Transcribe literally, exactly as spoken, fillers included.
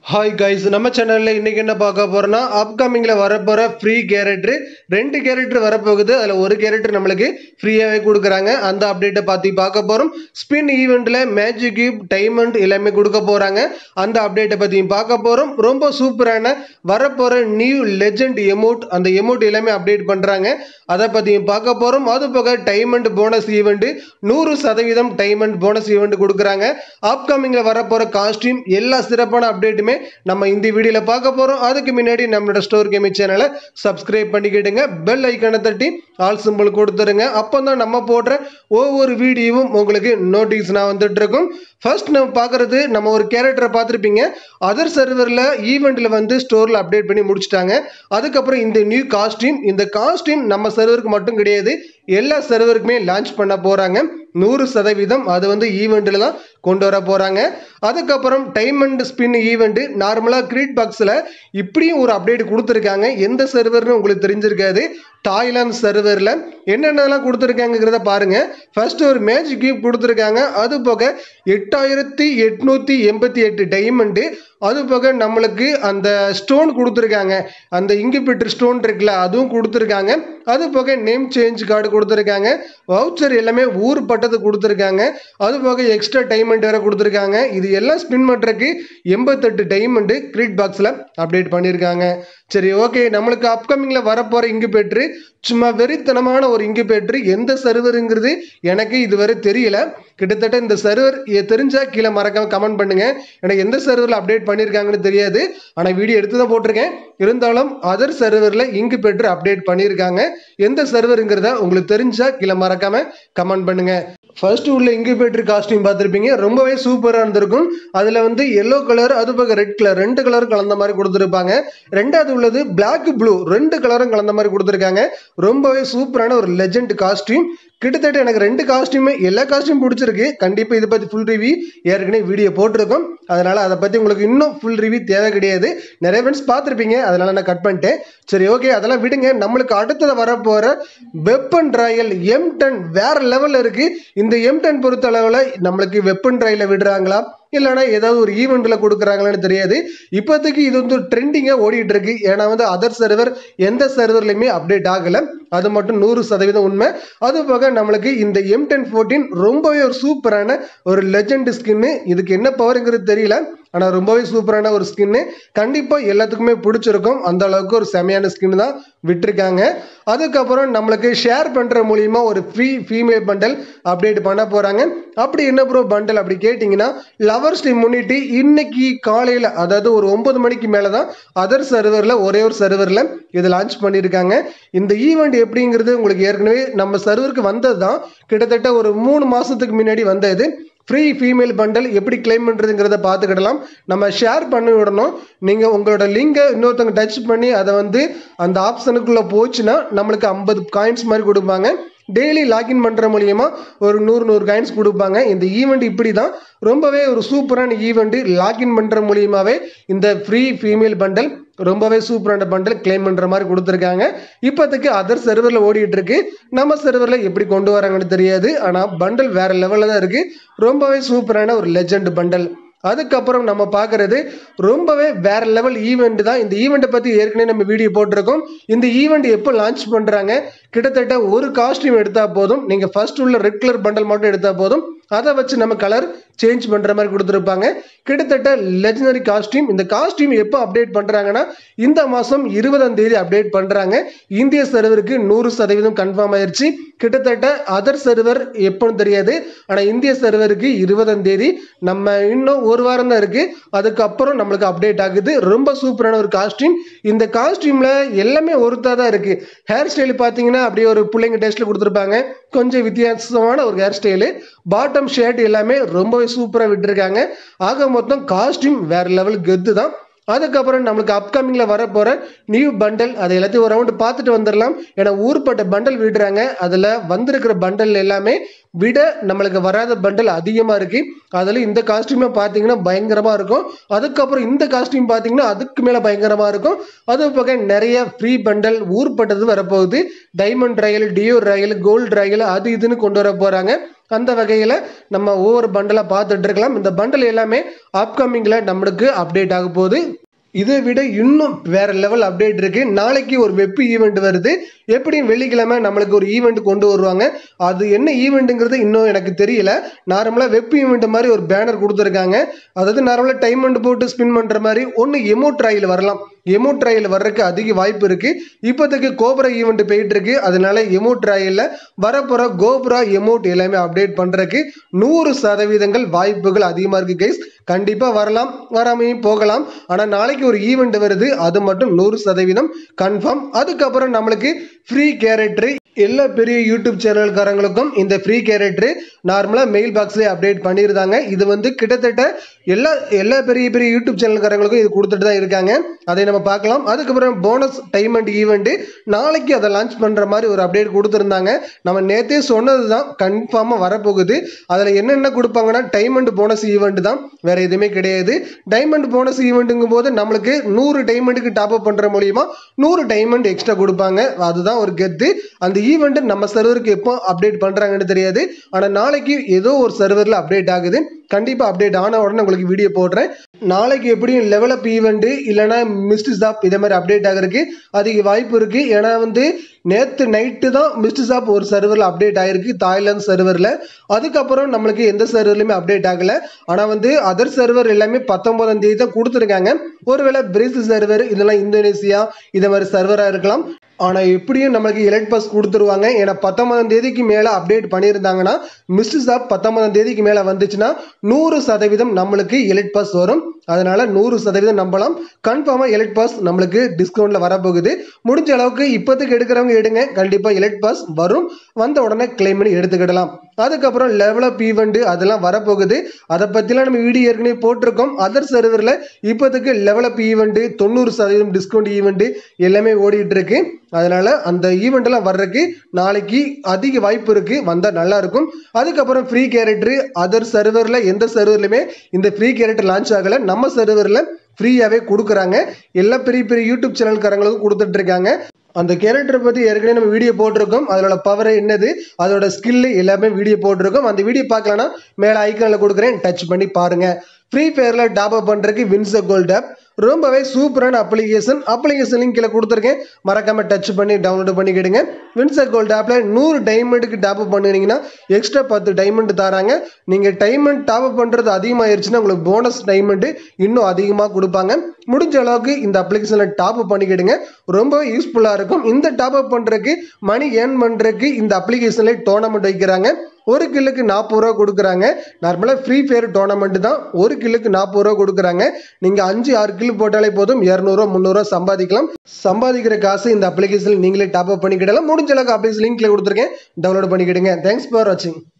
Hi guys, நம்ம சேனல்ல இன்னைக்கு என்ன பார்க்க போறோம்னா அப்கமிங்ல வரப்போற ஃப்ரீ கேரக்டர் ரெண்டு கேரக்டர் வரப்போகுது. அதுல ஒரு கேரக்டர் நம்மளுக்கு ஃப்ரீயாவே கொடுக்குறாங்க. அந்த அப்டேட்டை பத்தி பார்க்க போறோம். ஸ்பின் ஈவெண்ட்ல மேஜிக் கியூப் டைமண்ட் எல்லாமே கொடுக்க போறாங்க. அந்த அப்டேட்டை பத்தியும் பார்க்க போறோம். ரொம்ப சூப்பரான வரப்போற நியூ லெஜெண்ட் எமோட், அந்த எமோட் எல்லாமே அப்டேட் பண்றாங்க. அதை பத்தியும் பார்க்க போறோம். அது போக டைமண்ட் போனஸ் ஈவெண்ட் நூறு சதவீதம் டைமண்ட் போனஸ் ஈவெண்ட் கொடுக்குறாங்க. அப்கமிங்ல வரப்போற காஸ்டியூம் எல்லா சிறப்பான அப்டேட்டுமே நம்ம இந்த வீடியோல பார்க்க போறோம். அதுக்கு முன்னாடி நம்மளோட ஸ்டோர் கேமிங் சேனலை சப்ஸ்கிரைப் பண்ணிக்கிடுங்க. பெல் ஐக்கானை தட்டி ஆல் சிம்பிள் கொடுத்துருங்க. அப்பதான் நம்ம போடுற ஒவ்வொரு வீடியோவும் உங்களுக்கு நோட்டீஸ் நான் வந்துட்டு இருக்கும். ஃபர்ஸ்ட் நம்ம பார்க்கறது, நம்ம ஒரு கேரக்டரை பார்த்துருப்பீங்க. அதர் சர்வரில் ஈவெண்ட்டில் வந்து ஸ்டோரில் அப்டேட் பண்ணி முடிச்சிட்டாங்க. அதுக்கப்புறம் இந்த நியூ காஸ்டியூம், இந்த காஸ்டியூம் நம்ம சர்வருக்கு மட்டும் கிடையாது, எல்லா சர்வருக்குமே லான்ச் பண்ண போகிறாங்க. நூறு சதவீதம் அது வந்து ஈவெண்ட்டில் தான் கொண்டு வர போகிறாங்க. அதுக்கப்புறம் டைமண்ட் ஸ்பின் ஈவெண்ட் நார்மலாக கிரீட் பாக்ஸில் இப்படியும் ஒரு அப்டேட் கொடுத்துருக்காங்க. எந்த சர்வர்னு உங்களுக்கு தெரிஞ்சிருக்காது. தாய்லாந்து சர்வரில் என்னென்னலாம் கொடுத்துருக்காங்கிறத பாருங்கள். ஃபர்ஸ்ட் ஒரு மேஜிக் கியூப் கொடுத்துருக்காங்க. அது போக எட்டாயிரத்தி எட்நூற்றி எண்பத்தி எட்டு டைமண்டு, அது போக நம்மளுக்கு அந்த ஸ்டோன் கொடுத்துருக்காங்க. அந்த இங்குபெட்டர் ஸ்டோன் இருக்குல்ல, அதுவும் கொடுத்துருக்காங்க. அது போக நேம் சேஞ்ச் கார்டு கொடுத்துருக்காங்க. வவுச்சர் எல்லாமே ஊர் பட்டது கொடுத்துருக்காங்க. அது போக எக்ஸ்ட்ரா டைமண்ட் வேற கொடுத்துருக்காங்க. இது எல்லாம் ஸ்பின் பண்ணுறதுக்கு எண்பத்தெட்டு டைமண்டு கிரீட் பாக்ஸில் அப்டேட் பண்ணியிருக்காங்க. சரி, ஓகே. நம்மளுக்கு அப்கமிங்கில் வரப்போகிற இங்குபெட்ரு சும்மா வெறித்தனமான ஒரு இங்குபெட்ரு. எந்த சர்வருங்கிறது எனக்கு இதுவரை தெரியல. கிட்டத்தட்ட இந்த சர்வர் தெரிஞ்சா கீழே மறக்காம கமெண்ட் பண்ணுங்க. எனக்கு எந்த சர்வரில் அப்டேட் பண்ணியிருக்காங்கன்னு தெரியாது. ஆனால் வீடியோ எடுத்து தான் போட்டிருக்கேன். இருந்தாலும் அதர் சர்வரில் இங்குபெட்ரு அப்டேட் பண்ணியிருக்காங்க. எந்த சர்வருங்கிறத உங்களுக்கு தெரிஞ்சா கீழே மறக்காம கமெண்ட் பண்ணுங்க. ஃபர்ஸ்ட் உள்ள இங்குபேட்டர் காஸ்டியூம் பார்த்துருப்பீங்க. ரொம்பவே சூப்பராக இருந்திருக்கும். அதில் வந்து எல்லோ கலர், அது போக ரெட் கலர், ரெண்டு கலரும் கலந்த மாதிரி கொடுத்துருப்பாங்க. ரெண்டாவது உள்ளது பிளாக் ப்ளூ, ரெண்டு கலரும் கலந்த மாதிரி கொடுத்துருக்காங்க. ரொம்பவே சூப்பரான ஒரு லெஜெண்ட் காஸ்டியூம். கிட்டத்தட்ட எனக்கு ரெண்டு காஸ்டியூமே எல்லா காஸ்டியூம் பிடிச்சிருக்கு. கண்டிப்பாக இதை பற்றி ஃபுல் ரிவ்யூ ஏற்கனவே வீடியோ போட்டிருக்கோம். அதனால் அதை பற்றி உங்களுக்கு இன்னும் ஃபுல் ரிவ்யூ தேவை கிடையாது. நிறைய ஃப்ரெண்ட்ஸ் பார்த்துருப்பீங்க, அதனால் நான் கட் பண்ணிட்டேன். சரி, ஓகே, அதெல்லாம் விடுங்க. நம்மளுக்கு அடுத்தது வரப்போகிற வெப்பன் ராயல் எம் டென் வேற லெவலில் இருக்குது. இந்த எம் டென் பொறுத்த அளவில் நம்மளுக்கு வெப்பன் ராயலில் விடுறாங்களா இல்லைனா ஏதாவது ஒரு ஈவெண்ட்டில் கொடுக்குறாங்களான்னு தெரியாது. இப்போதைக்கு இது வந்து ட்ரெண்டிங்காக ஓடிட்டு இருக்கு. ஏன்னா வந்து அதர் சர்வர் எந்த சர்வர்லையுமே அப்டேட் ஆகலை. அது மட்டும் நூறு சதவீதம் உண்மை. அது போக நம்மளுக்கு இந்த எம் டென் ஃபோர்டீன் ரொம்பவே ஒரு சூப்பரான ஒரு லெஜெண்ட் ஸ்கின்னு. இதுக்கு என்ன பவருங்கிறது தெரியல, ஆனால் ரொம்பவே சூப்பரான ஒரு ஸ்கின்னு. கண்டிப்பாக எல்லாத்துக்குமே பிடிச்சிருக்கும். அந்த அளவுக்கு ஒரு செமையான ஸ்கின்னு தான் விட்டுருக்காங்க. அதுக்கப்புறம் நம்மளுக்கு ஷேர் பண்ணுற மூலியமா ஒரு ஃப்ரீ ஃபீமேல் பண்டல் அப்டேட் பண்ண போகிறாங்க. அப்படி என்ன ப்ரோ பண்டல் அப்படி கேட்டிங்கன்னா, லவர்ஸ் டே முன்னிட்டு இன்னைக்கு காலையில், அதாவது ஒரு ஒன்பது மணிக்கு மேலே தான் அதர் சர்வரில் ஒரே ஒரு சர்வரில் இது லான்ச் பண்ணியிருக்காங்க. இந்த ஈவெண்ட் எப்படிங்கிறது உங்களுக்கு ஏற்கனவே நம்ம சர்வருக்கு வந்தது தான். கிட்டத்தட்ட ஒரு மூணு மாதத்துக்கு முன்னாடி வந்தது. ஃப்ரீ ஃபீமேல் பண்டல் எப்படி கிளைம் பண்ணுறதுங்கிறத பார்த்துக்கிடலாம். நம்ம ஷேர் பண்ணி விடணும். நீங்கள் உங்களோட லிங்கை இன்னொருத்தவங்க டச் பண்ணி அதை வந்து அந்த ஆப்ஷனுக்குள்ளே போச்சுன்னா நம்மளுக்கு ஐம்பது காயின்ஸ் மாதிரி கொடுப்பாங்க. டெய்லி லாகின் பண்ணுற மூலியமா ஒரு நூறு நூறு காயின்ஸ் கொடுப்பாங்க. இந்த ஈவெண்ட் இப்படி தான் ரொம்பவே ஒரு சூப்பரான ஈவெண்ட்டு. லாகின் பண்ணுற மூலியமாகவே இந்த ஃப்ரீ ஃபீமேல் பண்டல் ரொம்பவே சூப்பரான பண்டல் கிளைம் பண்ணுற மாதிரி கொடுத்துருக்காங்க. இப்போதைக்கு அதர் சர்வரில் ஓடிட்டு இருக்கு. நம்ம சர்வரில் எப்படி கொண்டு வராங்கன்னு தெரியாது. ஆனால் பண்டல் வேற லெவலில் தான் இருக்குது. ரொம்பவே சூப்பரான ஒரு லெஜெண்ட் பண்டல். அதுக்கப்புறம் நம்ம பார்க்கறது ரொம்பவே வேற லெவல் ஈவெண்ட் தான். இந்த ஈவெண்ட்டை பற்றி ஏற்கனவே நம்ம வீடியோ போட்டிருக்கோம். இந்த ஈவெண்ட் எப்போ லான்ச் பண்ணுறாங்க, கிட்டத்தட்ட ஒரு காஸ்டியூம் எடுத்தால் போதும். நீங்கள் ஃபர்ஸ்ட் உள்ள ரெட் கலர் பண்டல் மட்டும் எடுத்தால் போதும். அதை வச்சு நம்ம கலர் சேஞ்ச் பண்ணுற மாதிரி கொடுத்துருப்பாங்க. கிட்டத்தட்ட லெஜனரி காஸ்டியூம். இந்த காஸ்டியூம் எப்போ அப்டேட் பண்ணுறாங்கன்னா, இந்த மாதம் இருபதாம் தேதி அப்டேட் பண்ணுறாங்க. இந்திய சர்வருக்கு நூறு சதவீதம் கன்ஃபார்ம் ஆயிடுச்சு. கிட்டத்தட்ட அதர் சர்வர் எப்போன்னு தெரியாது, ஆனால் இந்திய சர்வருக்கு இருபதாம் தேதி. நம்ம இன்னும் ஒரு வாரம் தான் இருக்குது. அதுக்கப்புறம் நம்மளுக்கு அப்டேட் ஆகுது. ரொம்ப சூப்பரான ஒரு காஸ்டியூம். இந்த காஸ்டியூமில் எல்லாமே ஒருத்தா தான் இருக்குது. ஹேர் ஸ்டைல் பார்த்தீங்கன்னா அப்படியே ஒரு பிள்ளைங்க டேஸ்ட்டில் கொடுத்துருப்பாங்க. கொஞ்சம் வித்தியாசமான ஒரு ஹேர் ஸ்டைலு. பாட்டம் ஷர்ட் எல்லாமே ரொம்பவே சூப்பராக விட்டுருக்காங்க. ஆக மொத்தம் காஸ்டியூம் வேற லெவல் கெத்து தான். அதுக்கப்புறம் நம்மளுக்கு அப்கமிங்கில் வரப்போகிற நியூ பண்டல், அதை எல்லாத்தையும் ஒரு ரவுண்டு பார்த்துட்டு வந்துடலாம். ஏன்னா ஊர்பட்ட பண்டல் விடுறாங்க. அதில் வந்திருக்கிற பண்டல் எல்லாமே விட நம்மளுக்கு வராத பண்டல் அதிகமா இருக்கு. அதுல இந்த காஸ்டியூமே பாத்தீங்கன்னா பயங்கரமா இருக்கும். அதுக்கப்புறம் இந்த காஸ்டியூம் பாத்தீங்கன்னா அதுக்கு மேல பயங்கரமா இருக்கும். அது போக நிறைய ஃப்ரீ பண்டல் ஊர்பட்டது வரப்போகுது. Diamond royal, duo royal, gold royal அது இதுன்னு கொண்டு வர போறாங்க. அந்த வகையில நம்ம ஒவ்வொரு பண்டலா பார்த்துட்டு இருக்கலாம். இந்த பண்டல் எல்லாமே அப்கமிங்ல நம்மளுக்கு அப்டேட் ஆக போகுது. இதை விட இன்னும் வேற லெவல் அப்டேட் இருக்கு. நாளைக்கு ஒரு வெப் ஈவெண்ட் வருது. எப்படியும் வெள்ளிக்கிழமை நம்மளுக்கு ஒரு ஈவெண்ட் கொண்டு வருவாங்க. அது என்ன ஈவெண்ட்ங்கிறது இன்னும் எனக்கு தெரியல. நார்மலா வெப் ஈவெண்ட் மாதிரி ஒரு பேனர் கொடுத்துருக்காங்க. அதாவது நார்மலா டைமண்ட் போட்டு ஸ்பின் பண்ற மாதிரி ஒன்னு எமோட் ராயில் வரலாம். எமோட் ராயில் வர்றதுக்கு அதிக வாய்ப்பு இருக்கு. இப்போதைக்கு கோப்ரா ஈவெண்ட் போயிட்டு இருக்கு. அதனால எமோட் ராயில்ல வரப்போற கோப்ரா எமோட் எல்லாமே அப்டேட் பண்றதுக்கு நூறு சதவீதங்கள் வாய்ப்புகள் அதிகமா இருக்கு கைஸ். கண்டிப்பா வரலாம், வராமையும் போகலாம். ஆனா நாளைக்கு ஒரு ஈவெண்ட் வருது, அது மட்டும் நூறு சதவீதம் கன்ஃபார்ம். அதுக்கப்புறம் நம்மளுக்கு ஃப்ரீ கேரக்டர் எல்லா பெரிய யூடியூப் சேனல்காரங்களுக்கும் இந்த ஃப்ரீ கேரக்டர் நார்மலா மெயில் பாக்ஸ்லேயே அப்டேட் பண்ணியிருந்தாங்க. இது வந்து கிட்டத்தட்ட எல்லா எல்லா பெரிய பெரிய யூடியூப் சேனல்காரங்களுக்கும் இது கொடுத்துட்டு தான் இருக்காங்க. அதை நம்ம பார்க்கலாம். அதுக்கப்புறம் போனஸ் டைமண்ட் ஈவெண்ட் நாளைக்கு அதை லான்ச் பண்ற மாதிரி ஒரு அப்டேட் கொடுத்துருந்தாங்க. நம்ம நேற்றே சொன்னது தான், கன்ஃபார்மாக வரப்போகுது. அதில் என்னென்ன கொடுப்பாங்கன்னா டைமண்ட் போனஸ் ஈவெண்ட் தான், வேற எதுவுமே கிடையாது. டைமண்ட் போனஸ் ஈவெண்ட்டுங்கும் போது நம்மளுக்கு நூறு டைமண்டுக்கு டாப் அப் பண்ற மூலியமா நூறு டைமண்ட் எக்ஸ்ட்ரா கொடுப்பாங்க. அதுதான் ஒரு கெத்து. அந்த ஈவெண்ட் நம்ம சர்வருக்கு எப்போ அப்டேட் பண்றாங்கன்னு தெரியாது. ஆனா நாளைக்கு ஏதோ ஒரு சர்வர்ல அப்டேட் ஆகுது. கண்டிப்பா அப்டேட் ஆன உடனே உங்களுக்கு வீடியோ போடுறேன். நாளைக்கு எப்படியும் லெவல் அப் ஈவெண்ட் இல்லைன்னா மிஸ்ட் ஷாப் இதே மாதிரி அப்டேட் ஆகிறதுக்கு அதிக வாய்ப்பு இருக்கு. ஏன்னா வந்து நேற்று நைட்டு தான் மிஸ்ட் ஷாப் ஒரு சர்வரில் அப்டேட் ஆகிருக்கு, தாய்லாந்து சர்வரில். அதுக்கப்புறம் நம்மளுக்கு எந்த சர்வர்லையுமே அப்டேட் ஆகலை. ஆனால் வந்து அதர் சர்வர் எல்லாமே பத்தொன்பதாம் தேதி தான் கொடுத்துருக்காங்க. ஒருவேளை பிரேசில் சர்வர் இதெல்லாம் இந்தோனேசியா இதை மாதிரி சர்வராக இருக்கலாம். ஆனால் எப்படியும் நம்மளுக்கு எலைட் பாஸ் கொடுத்துருவாங்க. ஏன்னா பத்தொன்பதாம் தேதிக்கு மேலே அப்டேட் பண்ணியிருந்தாங்கன்னா மிஸ்ட் ஷாப் பத்தொன்பதாம் தேதிக்கு மேலே வந்துச்சுன்னா நூறு சதவீதம் நம்மளுக்கு எலைட் பாஸ் வரும். அதனால நூறு சதவீதம் நம்பலாம். கன்ஃபார்மாக எலைட் பாஸ் நம்மளுக்கு டிஸ்கவுண்ட்ல வரப்போகுது. முடிஞ்ச அளவுக்கு இப்போதைக்கு எடுக்கிறவங்க எடுங்க, கண்டிப்பாக எலைட் பாஸ் வரும். வந்த உடனே கிளைம் பண்ணி எடுத்துக்கிடலாம். அதுக்கப்புறம் லெவல் அப் ஈவெண்ட் அதெல்லாம் வரப்போகுது. அதை பற்றிலாம் நம்ம வீடியோ ஏற்கனவே போட்டிருக்கோம். அதர் சர்வரில் இப்போதைக்கு லெவல் அப் ஈவெண்ட் தொண்ணூறு சதவீதம் டிஸ்கவுண்ட் ஈவெண்ட் எல்லாமே ஓடிட்டு இருக்கு. அதனால அந்த ஈவெண்ட் எல்லாம் வர்றதுக்கு நாளைக்கு அதிக வாய்ப்பு இருக்கு, வந்தா நல்லா இருக்கும். அதுக்கப்புறம் ஃப்ரீ கேரக்டர் அதர் சர்வர்ல எந்த சர்வர்லயுமே இந்த ஃப்ரீ கேரக்டர் லான்ச் ஆகல. நம்ம சர்வர்ல ஃப்ரீயாவே கொடுக்குறாங்க. எல்லா பெரிய பெரிய யூடியூப் சேனல்காரங்களுக்கும் கொடுத்துட்டு இருக்காங்க. அந்த கேரக்டரை பத்தி ஏற்கனவே நம்ம வீடியோ போட்டிருக்கோம். அதோட பவர் என்னது, அதோட ஸ்கில் எல்லாமே வீடியோ போட்டிருக்கோம். அந்த வீடியோ பார்க்கலன்னா மேல ஐக்கான்ல கொடுக்குறேன், டச் பண்ணி பாருங்க. ஃப்ரீ ஃபயர்ல டாப் அப் பண்றதுக்கு வின்ச கோல்ட் ஆப் ரொம்பவே சூப்பரான அப்ளிகேஷன். அப்ளிகேஷன் லிங்க் கீழே கொடுத்துருக்கேன், மறக்காம டச் பண்ணி டவுன்லோட் பண்ணிக்கிடுங்க. வின்ச கோல்ட் ஆப்ல நூறு டைமண்டுக்கு டாப் அப் பண்ணினீங்கன்னா எக்ஸ்ட்ரா பத்து டைமண்ட் தராங்க. நீங்க டைமண்ட் டாப் அப் பண்றது அதிகமாயிருச்சுன்னா உங்களுக்கு போனஸ் டைமண்ட் இன்னும் அதிகமாக கொடுப்பாங்க. முடிஞ்ச அளவுக்கு இந்த அப்ளிகேஷன்ல டாப் அப் பண்ணிக்கிடுங்க, ரொம்ப யூஸ்ஃபுல்லா இருக்கும். இந்த டாப் அப் பண்றதுக்கு மணி ஏர்ன் பண்றதுக்கு இந்த அப்ளிகேஷன்ல டோர்னமெண்ட் வைக்கிறாங்க. ஒரு கில்லுக்கு நாற்பது ரூபா கொடுக்குறாங்க. நார்மலாக ஃப்ரீ ஃபயர் டோர்னமெண்ட் தான். ஒரு கில்லுக்கு நாற்பது ரூபா கொடுக்குறாங்க. நீங்க அஞ்சு ஆறு கில் போட்டாலே போதும் இருநூறு முந்நூறு ரூபா சம்பாதிக்கலாம். சம்பாதிக்கிற காசு இந்த அப்ளிகேஷன் நீங்களே டாப் அப் பண்ணிக்கிடலாம். முடிஞ்ச அளவுக்கு அப்ளிகேஷன் லிங்க்ல கொடுத்துருக்கேன், டவுன்லோட் பண்ணிக்கிடுங்க. தேங்க்ஸ் ஃபார் வாட்சிங்.